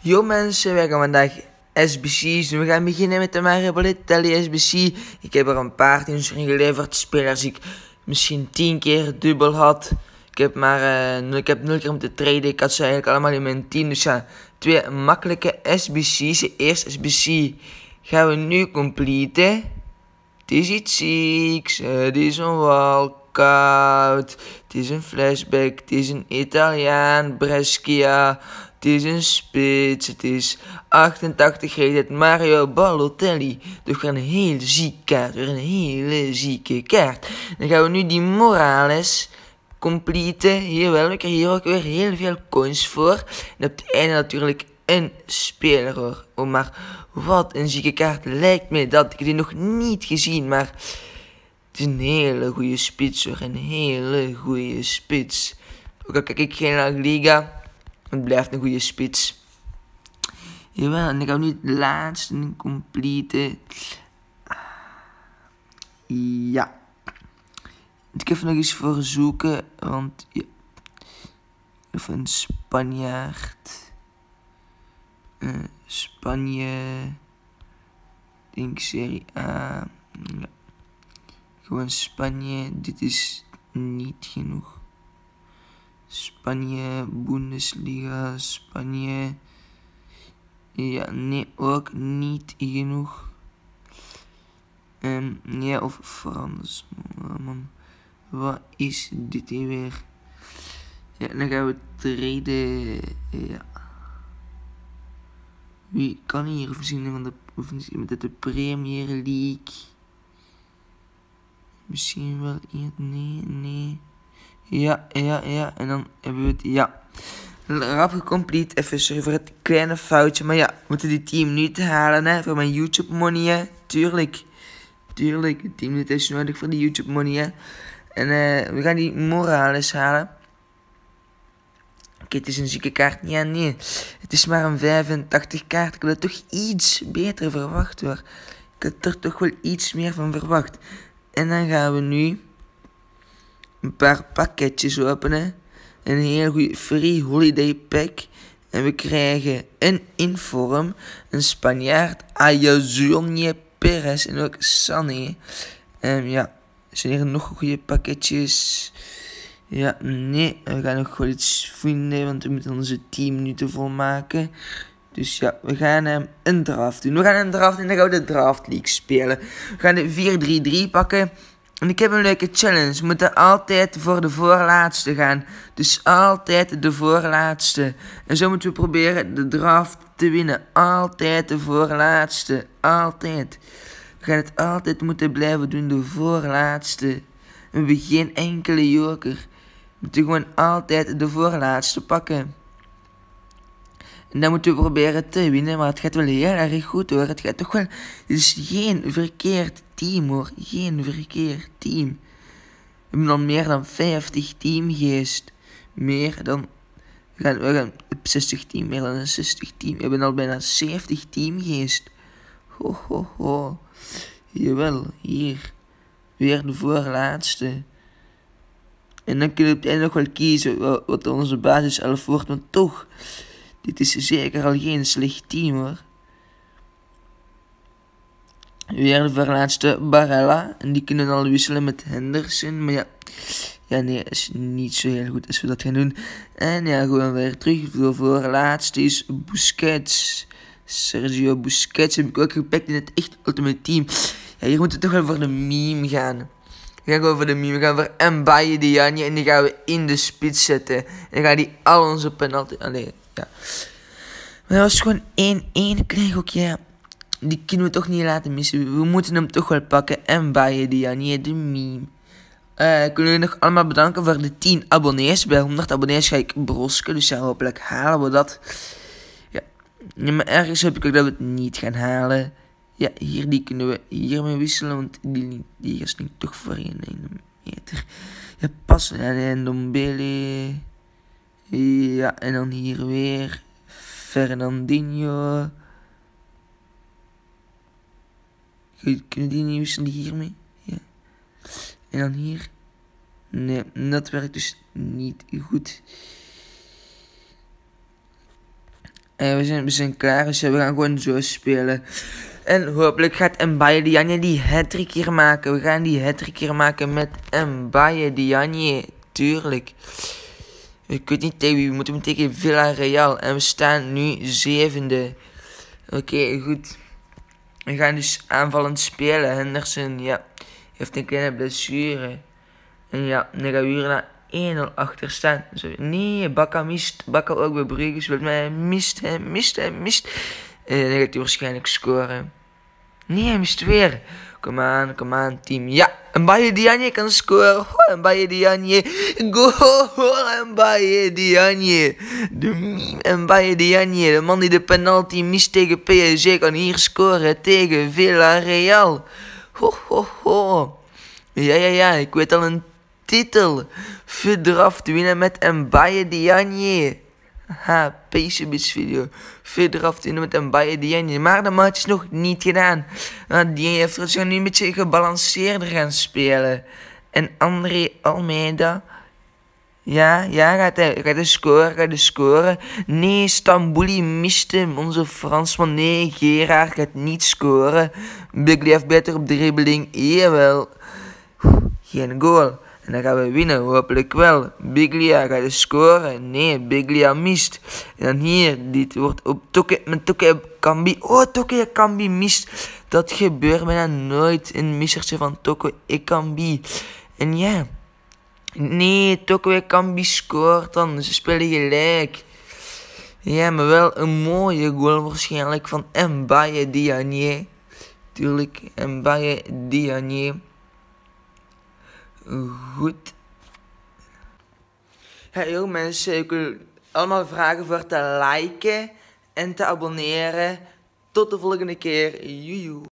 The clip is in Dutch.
Yo mensen, wij gaan vandaag SBC's doen. We gaan beginnen met de Mario Balotelli SBC. Ik heb er een paar teams geleverd. Spelers die ik misschien 10 keer dubbel had. Ik heb 0 keer moeten traden. Ik had ze eigenlijk allemaal in mijn team. Dus ja, 2 makkelijke SBC's. De eerste SBC gaan we nu completen. Het is iets zieks. Het is een walkout. Het is een flashback. Het is een Italiaan. Brescia. Het is een spits. Het is 88 rated Mario Balotelli. Toch een hele zieke kaart. Weer een hele zieke kaart. Dan gaan we nu die Morales completen. Hier wel. We krijgen hier ook weer heel veel coins voor. En op het einde natuurlijk een speler hoor. Oh, maar wat een zieke kaart lijkt me dat. Ik heb die nog niet gezien, maar het is een hele goede spits hoor. Een hele goede spits. Ook al kijk ik geen La Liga, het blijft een goede spits. Jawel, en dan gaan we nu het laatste completen. Ja. Ik ga even nog eens voor zoeken, want ja. Even een Spanjaard. Spanje. Denk Serie A. Ja. Gewoon Spanje. Dit is niet genoeg. Spanje, Bundesliga, Spanje. Ja, nee, ook niet genoeg. Ja, of Frans. Man, wat is dit hier weer? Ja, dan gaan we treden. Ja. Wie kan hier voorzien van de Premier League? Misschien wel iemand. Nee. Ja. En dan hebben we het. Ja. Rap gecomplete. Even sorry voor het kleine foutje. Maar ja, we moeten die 10 minuten halen hè, voor mijn YouTube money. Hè. Tuurlijk. 10 minuten is nodig voor die YouTube money. Hè. En we gaan die Morales halen. Oké, het is een zieke kaart. Ja, nee. Het is maar een 85 kaart. Ik had het toch iets beter verwacht hoor. Ik had er toch wel iets meer van verwacht. En dan gaan we nu een paar pakketjes openen. Een heel goede free holiday pack. En we krijgen een inform, een Spanjaard, Ayazonje Perez en ook Sané. Ja, zijn hier nog goede pakketjes? Ja, nee, we gaan nog wel iets vinden, want we moeten onze 10 minuten volmaken. Dus ja, we gaan een draft doen. We gaan een draft en dan gaan we de Draft League spelen. We gaan de 4-3-3 pakken. En ik heb een leuke challenge. We moeten altijd voor de voorlaatste gaan. Dus altijd de voorlaatste. En zo moeten we proberen de draft te winnen. Altijd de voorlaatste. Altijd. We gaan het altijd moeten blijven doen, de voorlaatste. We hebben geen enkele joker. We moeten gewoon altijd de voorlaatste pakken. En dan moeten we proberen te winnen, maar het gaat wel heel erg goed hoor. Het gaat toch wel. Het is geen verkeerd team hoor. Geen verkeerd team. We hebben al meer dan 50 teamgeest. Meer dan. We gaan op 60 team, meer dan een 60 team. We hebben al bijna 70 teamgeest. Ho. Jawel, hier. Weer de voorlaatste. En dan kunnen we op het einde nog wel kiezen wat onze basis 11 wordt, maar toch. Dit is zeker al geen slecht team hoor. Weer de voorlaatste Barella. En die kunnen al wisselen met Henderson. Maar ja, nee, is niet zo heel goed als we dat gaan doen. En ja, gewoon weer terug. De voorlaatste is Busquets. Sergio Busquets heb ik ook gepakt in het echt ultimate team. Ja, hier moeten we toch wel voor de meme gaan. We gaan gewoon voor de meme. We gaan voor Mbaye Diagne. En die gaan we in de spits zetten. En dan gaan die al onze penalty. Allee, ja. Maar dat was gewoon 1-1. Een klein gokje. Die kunnen we toch niet laten missen. We moeten hem toch wel pakken. Mbaye Diagne, de meme. Kunnen we nog allemaal bedanken voor de 10 abonnees. Bij 100 abonnees ga ik brosken. Dus ja, hopelijk halen we dat. Ja, maar ergens heb ik ook dat we het niet gaan halen. Ja, die kunnen we hiermee wisselen, want die is niet toch voor 1 meter. Ja, pas. En Dombele. Ja, en dan hier weer Fernandinho. Kunnen die niet wisselen hiermee? Ja. En dan hier. Nee, dat werkt dus niet goed. En we zijn klaar, dus we gaan gewoon zo spelen. En hopelijk gaat Mbaye Diagne die hat-trick hier maken. We gaan die hat-trick hier maken met Mbaye Diagne. Tuurlijk. Ik weet niet tegen wie. We moeten tegen Villarreal. En we staan nu 7e. Oké, goed. We gaan dus aanvallend spelen. Henderson, ja, heeft een kleine blessure. En ja, dan gaan we hier naar 1-0 achter staan. Zo, nee, Bakka mist. Bakka ook bij Brugge speelt, maar hij mist. En dan gaat hij waarschijnlijk scoren. Nee, hij mist weer. Kom aan, team. Ja, Mbaye Diagne kan scoren. Oh, Mbaye Diagne. Goal, Mbaye Diagne. Mbaye Diagne, de man die de penalty mist tegen PSG, kan hier scoren tegen Villarreal. Ho. Ja, ik weet al een titel. Verdraft winnen met Mbaye Diagne. Ha, PCB's video. Verder af te doen met Mbaye Diagne. Maar de match is nog niet gedaan. Die heeft dus nu een beetje gebalanceerder gaan spelen. En André Almeida. Ja, gaat hij scoren? Nee, Stambouli mist hem. Onze Fransman. Nee, Gerard gaat niet scoren. Biglia heeft beter op dribbeling. Jawel. Geen goal. En dan gaan we winnen, hopelijk wel. Biglia gaat scoren. Nee, Biglia mist. En dan hier, dit wordt op Toke Kambi. Oh, Toke Kambi mist. Dat gebeurt bijna nooit. Een missertje van Toke Kambi. En ja. Nee, Toke Kambi scoort dan. Ze spelen gelijk. Ja, maar wel een mooie goal waarschijnlijk van Mbaye Diagne. Tuurlijk, Mbaye Diagne. Goed. Hey mensen, ik wil allemaal vragen voor te liken en te abonneren. Tot de volgende keer. Joejoe.